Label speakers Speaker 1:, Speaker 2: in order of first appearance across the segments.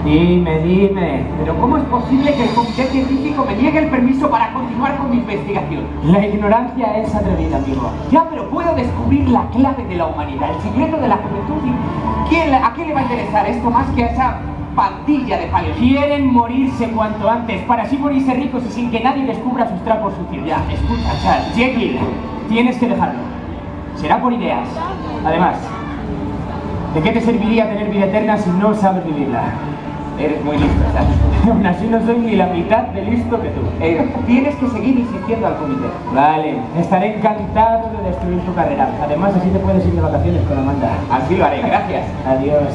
Speaker 1: Dime.
Speaker 2: Pero ¿cómo es posible que el comité científico me niegue el permiso para continuar con mi investigación?
Speaker 1: La ignorancia es atrevida, amigo.
Speaker 2: Ya, pero puedo descubrir la clave de la humanidad, el secreto de la juventud. ¿Y a quién le va a interesar esto más que a esa pandilla de paleos?
Speaker 1: Quieren morirse cuanto antes, para así morirse ricos y sin que nadie descubra sus trapos sucios.
Speaker 2: Ya, escucha, Charles.
Speaker 1: Jekyll, tienes que dejarlo. Será por ideas. Además, ¿de qué te serviría tener vida eterna si no sabes vivirla?
Speaker 2: Eres muy listo, ¿sabes?
Speaker 1: Aún así no soy ni la mitad de listo que tú.
Speaker 2: Tienes que seguir insistiendo al comité.
Speaker 1: Vale, estaré encantado de destruir tu carrera. Además, así te puedes ir de vacaciones con Amanda.
Speaker 2: Así lo haré, gracias.
Speaker 1: Adiós.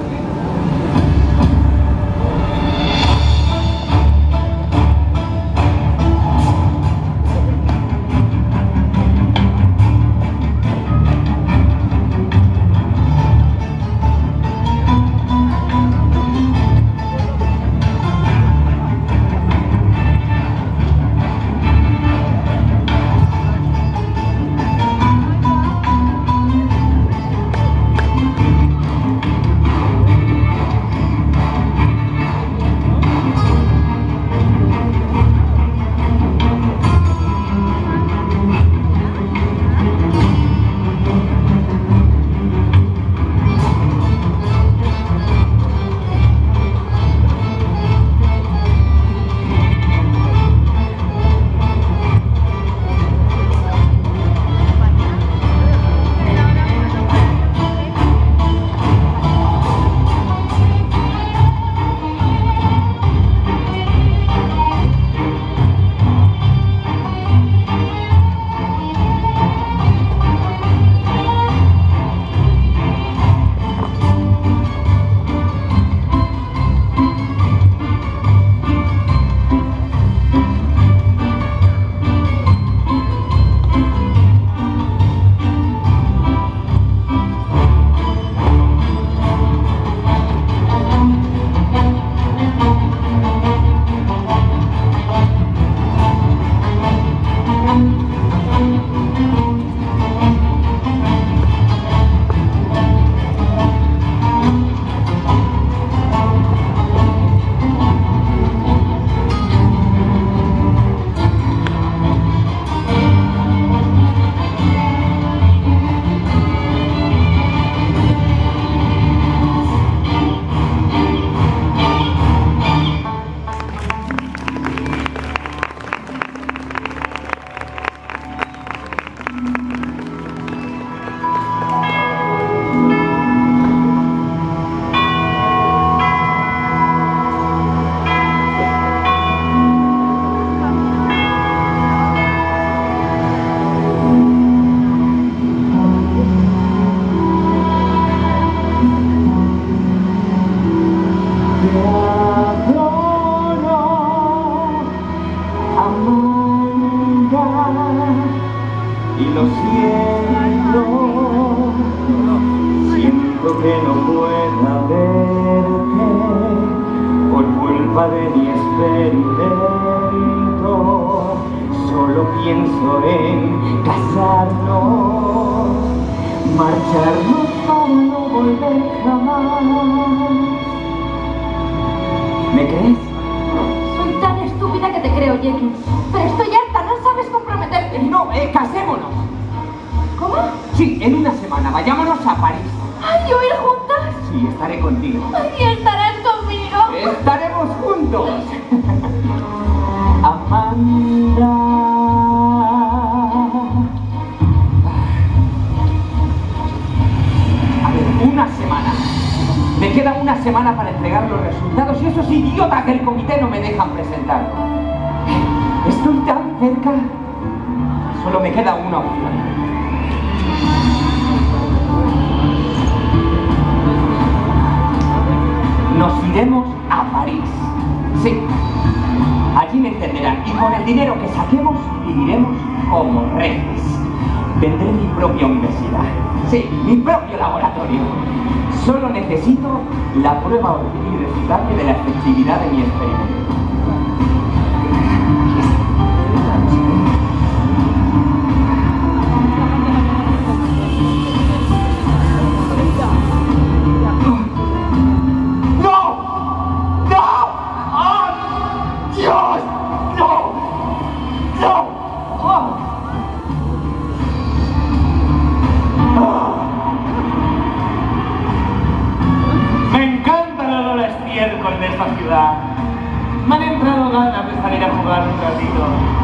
Speaker 3: Y lo siento, siento que no pueda verte por culpa de mi experimento. Solo pienso en casarnos, marcharnos para no volver jamás. ¿Me crees?
Speaker 4: Soy tan estúpida que te creo, Jekyll. Pero estoy harta, no sabes comprometerte.
Speaker 2: No, casémonos.
Speaker 4: ¿Cómo?
Speaker 2: Sí, en una semana. Vayámonos a París.
Speaker 4: Ay, ¿o ir juntas?
Speaker 2: Sí, estaré contigo.
Speaker 4: Ay, ¿estarás conmigo?
Speaker 2: Estaremos juntos.
Speaker 3: Amanda.
Speaker 2: A ver, una semana. Me queda una semana para entregar los resultados y esos idiotas del comité no me dejan presentarlo. Estoy tan cerca. Solo me queda una opción. Nos iremos a París. Sí. Allí me entenderán. Y con el dinero que saquemos, viviremos como reyes. Tendré mi propia universidad. Sí, mi propio laboratorio. Solo necesito la prueba irrefutable de la efectividad de mi experimento. ¡Dios! ¡No! ¡No! ¡Oh!
Speaker 3: Me encanta el olor a estiércol de esta ciudad. Me han entrado ganas de salir a jugar un ratito.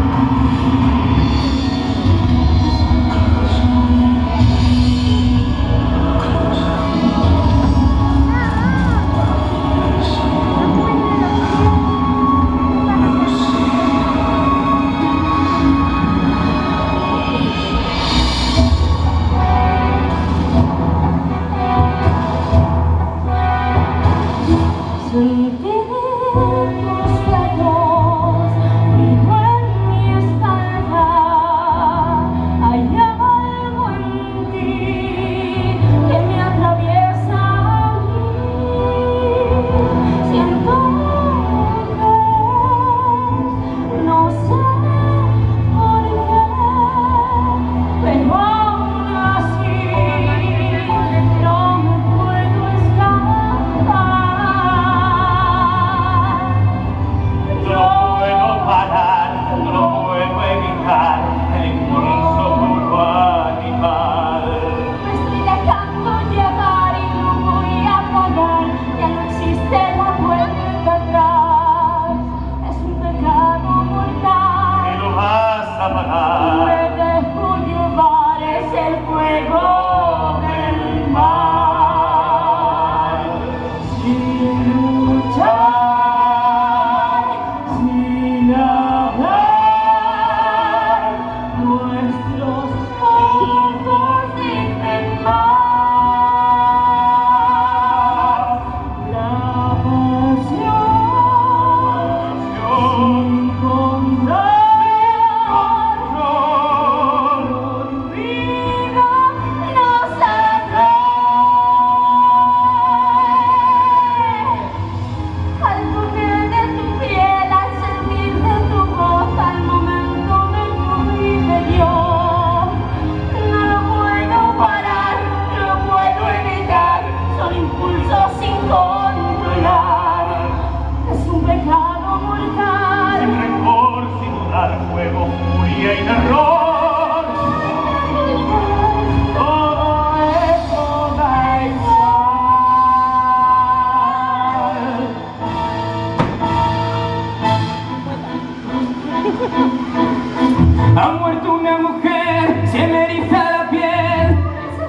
Speaker 1: Ha muerto una mujer, se me eriza la piel.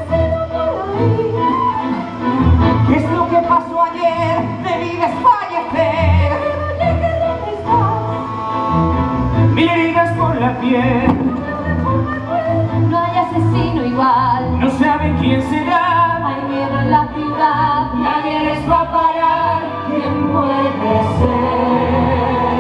Speaker 1: ¿Qué es lo que pasó ayer? Debí desfallecer. Mil heridas por la piel.
Speaker 4: No hay asesino igual.
Speaker 1: No saben quién será.
Speaker 4: Hay miedo en la ciudad.
Speaker 1: Nadie les va a parar.
Speaker 4: ¿Quién puede ser?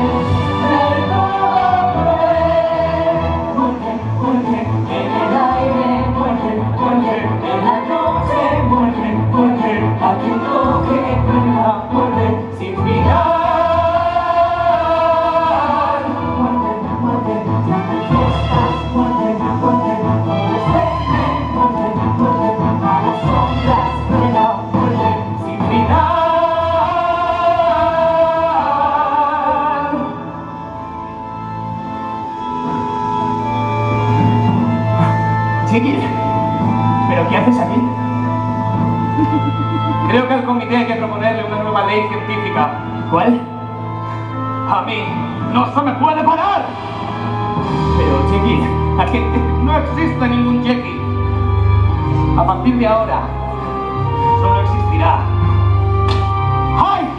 Speaker 1: Jekyll, ¿pero qué haces aquí?
Speaker 3: Creo que al comité hay que proponerle una nueva ley científica.
Speaker 1: ¿Cuál?
Speaker 3: A mí no se me puede parar.
Speaker 1: Pero Jekyll,
Speaker 3: Aquí no existe ningún Jekyll. A partir de ahora, solo existirá. ¡Ay!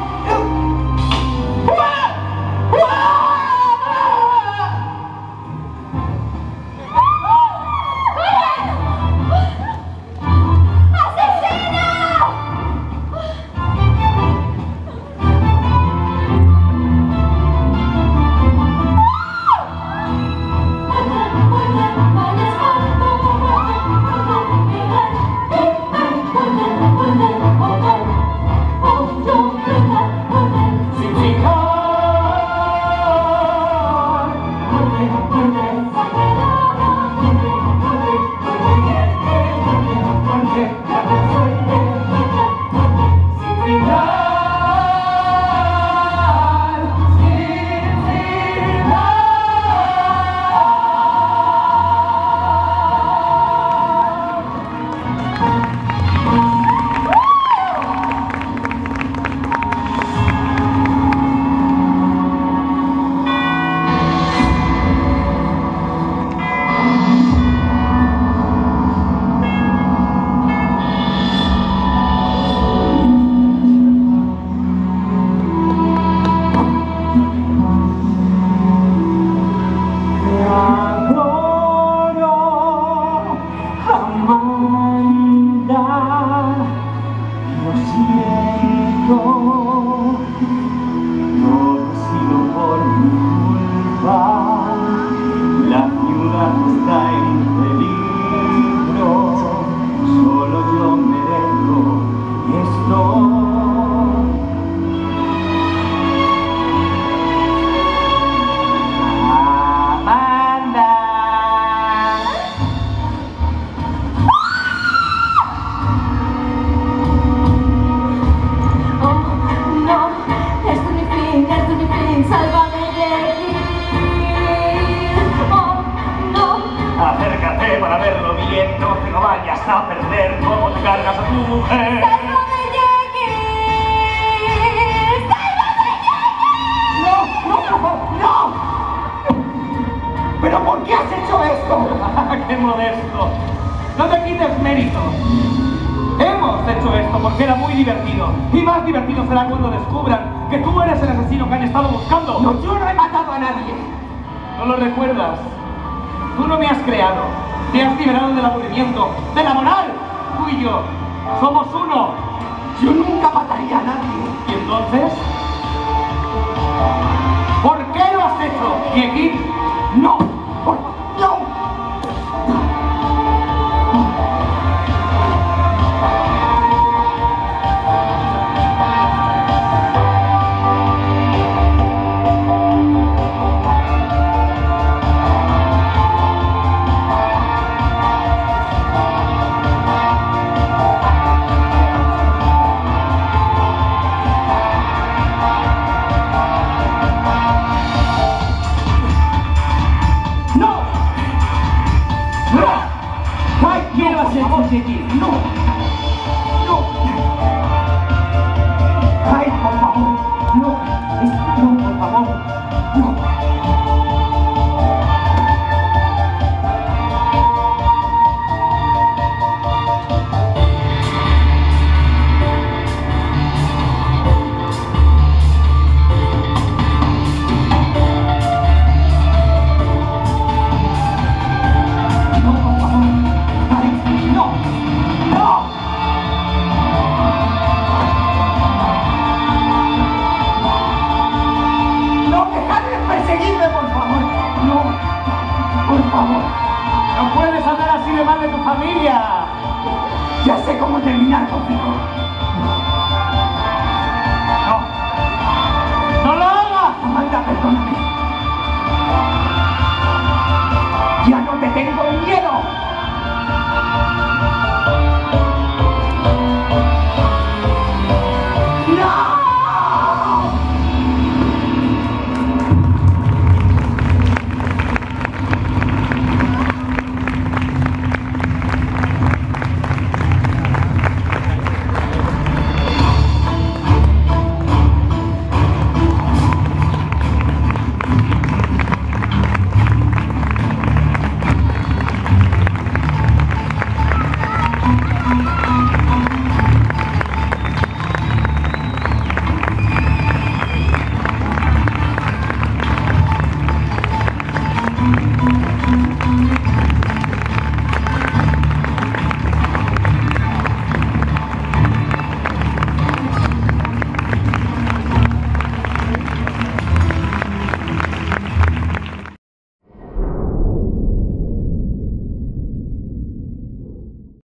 Speaker 3: no te lo vayas a perder. ¿Cómo te cargas a tu mujer?
Speaker 4: ¡Sálvame, Jackie! ¡Sálvame, Jackie!
Speaker 2: ¡No! ¿Pero por qué has hecho esto?
Speaker 3: ¡Qué modesto! No te quites mérito. Hemos hecho esto porque era muy divertido. Y más divertido será cuando descubran que tú eres el asesino que han estado buscando.
Speaker 2: No, yo no he matado a nadie.
Speaker 3: ¿No lo recuerdas? Tú no me has creado. Te has liberado del aburrimiento, de la moral. Tú y yo somos uno.
Speaker 2: Yo nunca mataría a nadie.
Speaker 3: ¿Y entonces? ¿Por qué lo has hecho, Jekyll?
Speaker 2: No. No.
Speaker 1: ¿Quién lo has hecho, Jekyll?
Speaker 2: No. Ay, por favor. No, por favor. No.
Speaker 3: ¡No puedes hablar así de mal de tu familia!
Speaker 2: Ya sé cómo terminar contigo.